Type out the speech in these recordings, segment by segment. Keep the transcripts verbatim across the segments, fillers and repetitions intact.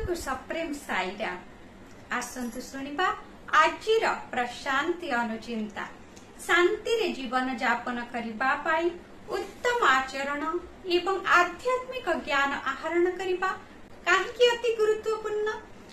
को सप्रेम साईराम। आसंतु सुनिबा आजिर प्रशांति अनुचिंता। शांति रे जीवन यापन करिबा पाई उत्तम आचरण एवं आध्यात्मिक ज्ञान आहरण करिबा काहेकि अति गुरुत्वपूर्ण।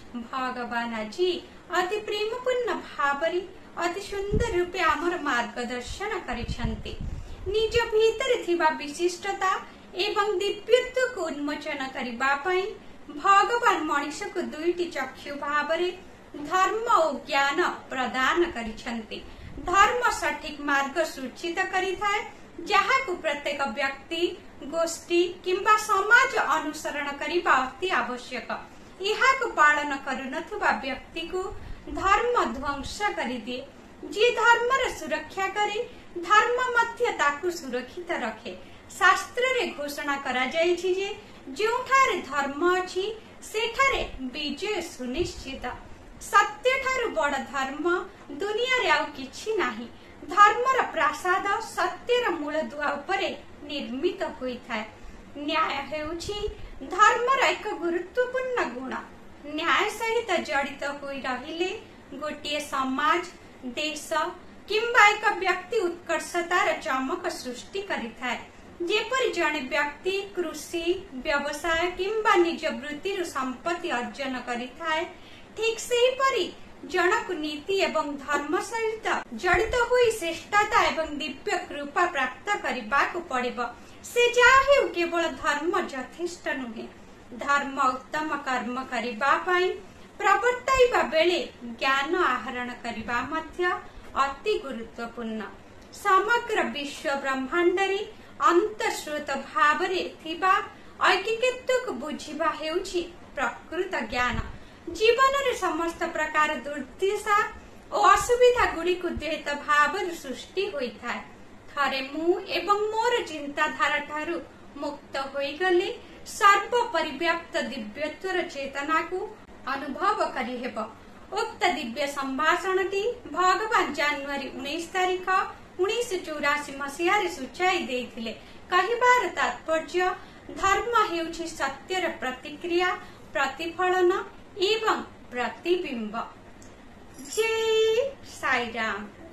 भगवान आज अति प्रेमपूर्ण भावरे अति सुंदर रूपे आमर मार्गदर्शन करिसंती। निज भीतर थिबा विशिष्टता एवं दिव्यत्व को उन्मोचन करिबा पाई भगवान मनुष्य को दुईटी चक्षु भावरे धर्म और ज्ञान प्रदान करिसंती। धर्म सठिक मार्ग सूचित करिथाए जहाँ को प्रत्येक व्यक्ति गोष्ठी किंबा समाज अनुसरण करिबा अति आवश्यक। यहाँ को पालन करुनथुबा व्यक्ति को धर्म ध्वंस करिदिए। जी धर्म रे सुरक्षा करे धर्म मध्य ताकु सुरक्षित रखे। शास्त्र रे घोषणा करा जायछि जे जोठारे धर्म अछि सेठारे विजय सुनिश्चित। सत्य ठारू बड़ धर्म दुनिया रे आउ किछि नाही। धर्मर प्रासाद सत्यर मूल दुआ उपरे निर्मित होइथाय। न्याय हेउछि धर्मर एक गुरुत्वपूर्ण गुण। न्याय सहित जड़ित होई रहिले गोटिए समाज देश किंबा एक व्यक्ति उत्कर्षतार चमक सृष्टि करिथाय। जेपरि जणे व्यक्ति कृषि व्यवसाय किंबा निज वृत्ति संपत्ति अर्जन करिथाय ठीक सेही परि जनक नीति एवं धर्म सहित जड़ित हुई श्रेष्ठता एवं दिव्य कृपा प्राप्त करिबाकु पड़िब। से जाहे केवल धर्म यथेष्ट नुहे। धर्म उत्तम कर्म करिबा पाई प्रवर्ताइबा बेले ज्ञान आहरण करिबा मध्य अति गुरुत्वपूर्ण। समग्र विश्व ब्रह्मांड रे अंतस्रोत भावरे थिबा ऐक्यत्व को बुझिबा हेउछि प्रकृत ज्ञान। जीवन रे समस्त प्रकार दुर्दशा और असुविधा गुड़ी को द्वैत भाव सृष्टि होइथाय। थरे मु एवं मोर चिंताधारा ठारू मुक्त होई गले सर्व परिव्याप्त दिव्यत्वर चेतना को अनुभव करि हेब। उक्त दिव्य संभाषणटी भगवान जनवरी उन्नीस तारीख उन्नीस चौरासी मसीह रे सूचाई देइथिले। कहिबार तात्पर्य धर्म हेउछि सत्यर प्रतिक्रिया प्रतिफलन एवं प्रतिबिंब। जय साईराम।